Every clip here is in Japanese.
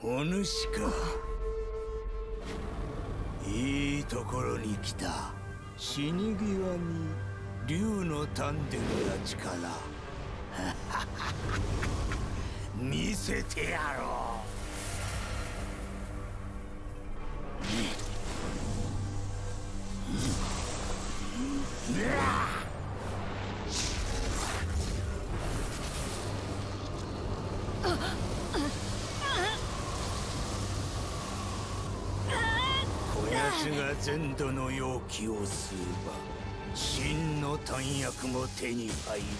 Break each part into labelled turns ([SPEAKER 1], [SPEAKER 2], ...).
[SPEAKER 1] お主か。いいところに来た。死に際に竜の丹田の力見せてやろう。こやつが全土の妖気を吸えば真の丹薬も手に入る。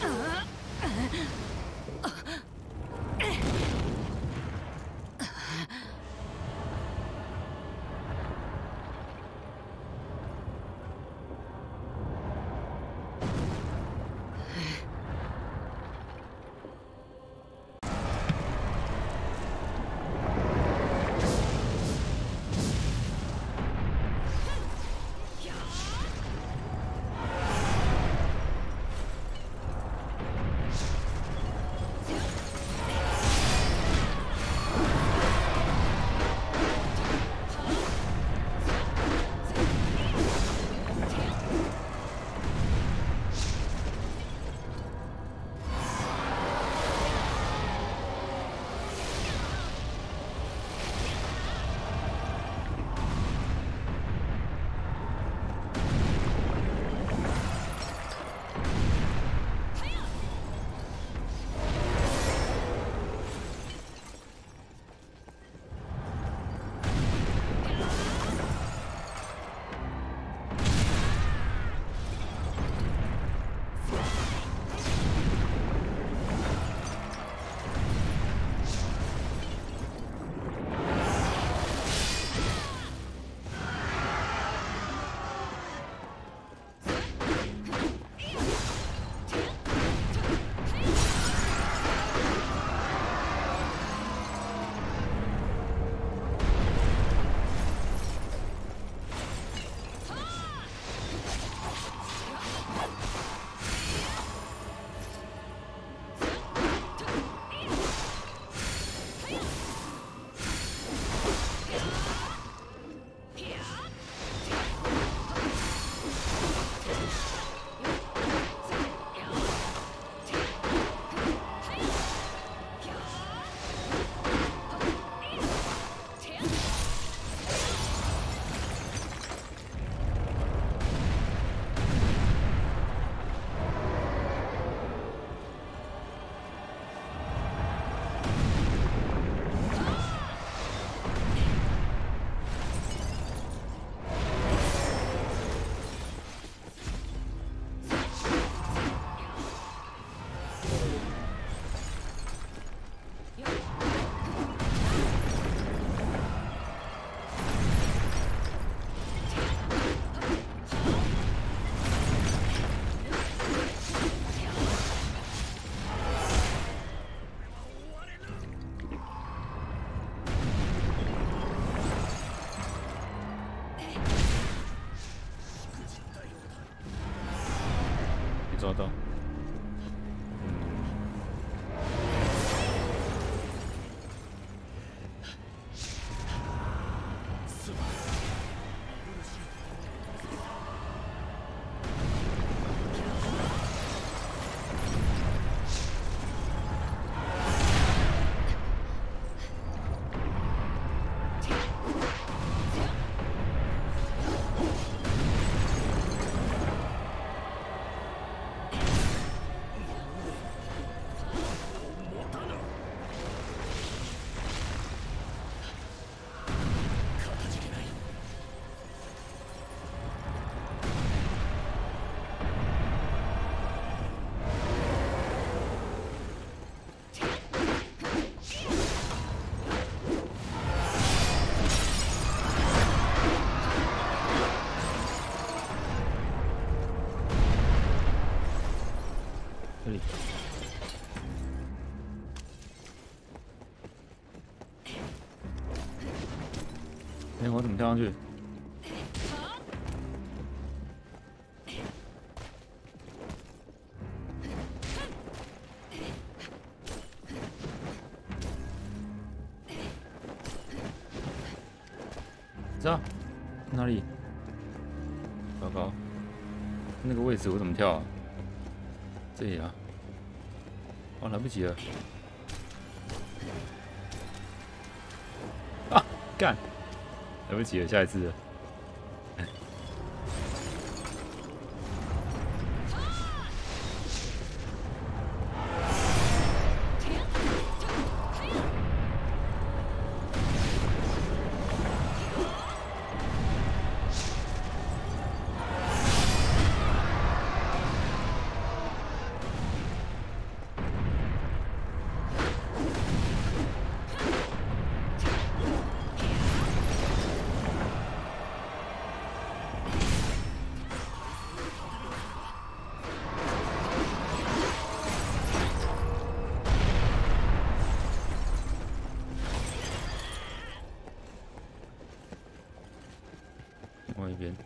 [SPEAKER 2] 抓到。这里。哎，我怎么跳上去？ 这样哪里？糟糕，那个位置我怎么跳啊？这里啊！哦，来不及了！啊，干！来不及了，下一次了。另外一边。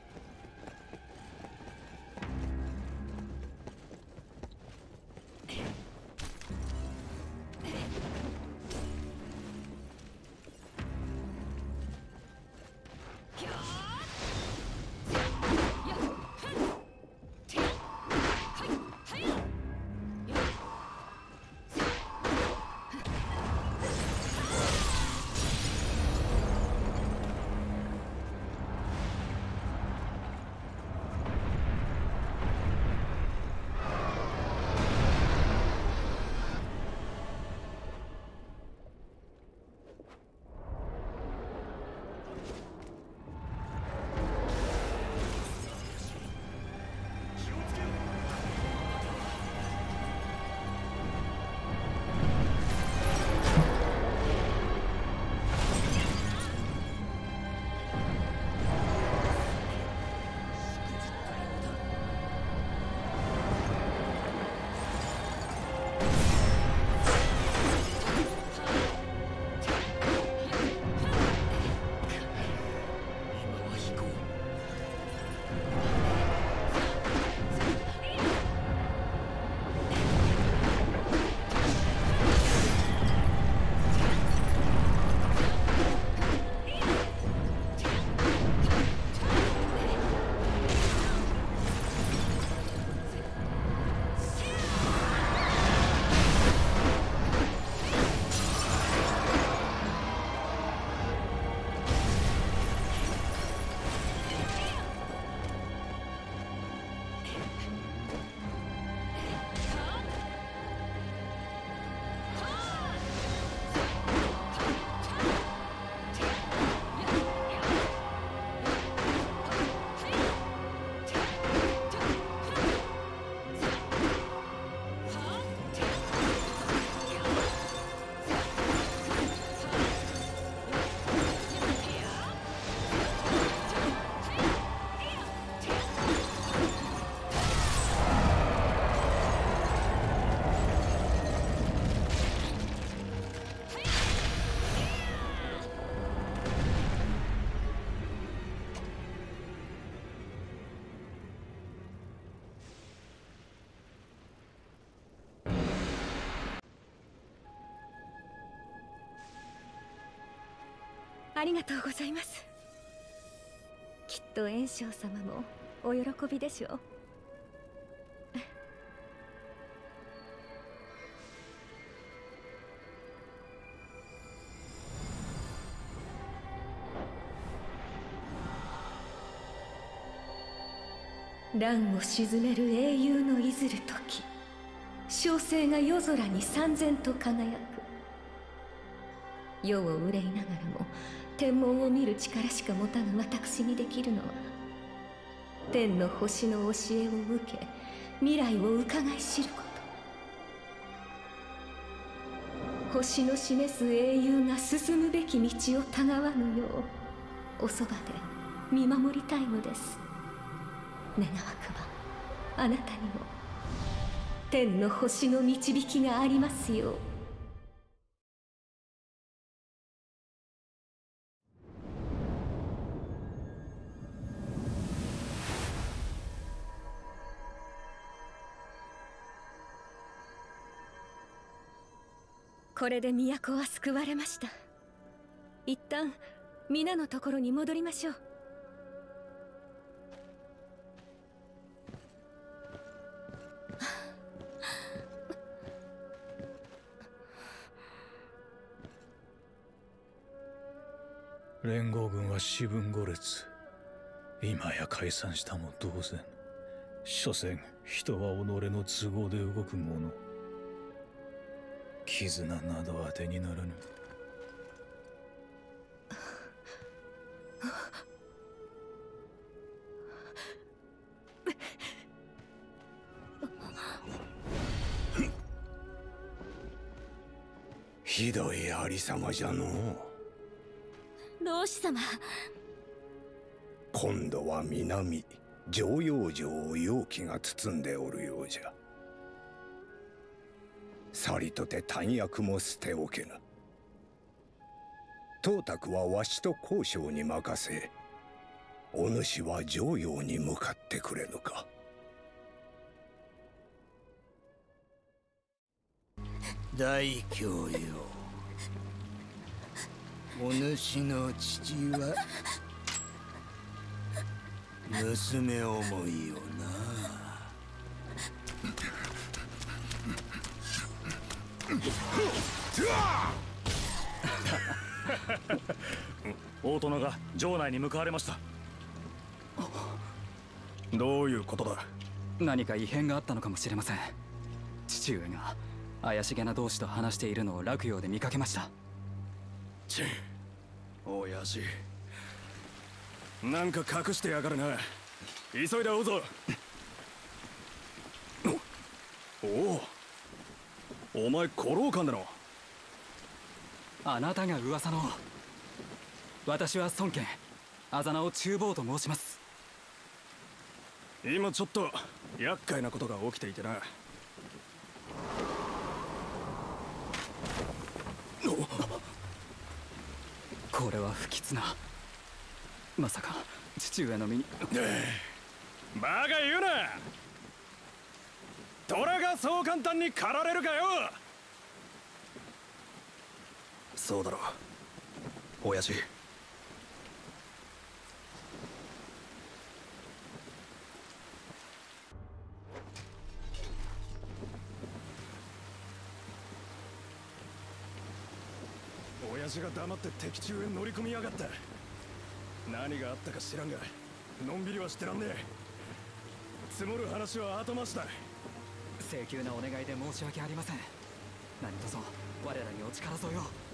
[SPEAKER 3] ありがとうございます。きっと炎章様もお喜びでしょう。乱を鎮める英雄のいずる時、小生が夜空に燦然と輝く。世を憂いながらも天文を見る力しか持たぬ私にできるのは、天の星の教えを受け未来を伺い知ること。星の示す英雄が進むべき道をたがわぬよう、おそばで見守りたいのです。願わくばあなたにも天の星の導きがありますよう。これで都は救われました。一旦皆のところに戻りましょう。
[SPEAKER 4] 連合軍は四分五裂。今や解散したも同然。所詮人は己の都合で動くもの。絆など当てにならぬ。
[SPEAKER 1] ひどいありさまじゃのう。
[SPEAKER 3] 老子様。
[SPEAKER 1] 今度は南常陽城を妖気が包んでおるようじゃ。さりとて短薬も捨ておけぬ。董卓はわしと交渉に任せ、お主は常陽に向かってくれぬか。大教よ、お主の父は娘思いよな。
[SPEAKER 5] 大殿が城内に向かわれました。
[SPEAKER 6] どういうことだ。
[SPEAKER 7] 何か異変があったのかもしれません。父上が怪しげな同士と話しているのを洛陽で見かけました。
[SPEAKER 6] ちん、親父なんか隠してやがるな。急いで会うぞ。お前古老館だろ。
[SPEAKER 7] あなたが噂の。私は孫権、あざ名を厨房と申します。
[SPEAKER 6] 今ちょっと厄介なことが起きていてな。
[SPEAKER 7] これは不吉な。まさか父上の身に。
[SPEAKER 6] バカ言うな。虎がそう簡単に狩られるかよ。そうだろ親父。親父が黙って敵中へ乗り込みやがった。何があったか知らんが、のんびりはしてらんねえ。積もる話は後回しだ。
[SPEAKER 7] 請求なお願いで申し訳ありません。何卒我らにお力添えを。